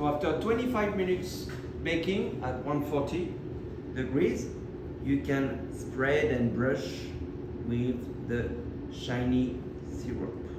So after 25 minutes baking at 140 degrees, you can spread and brush with the shiny syrup.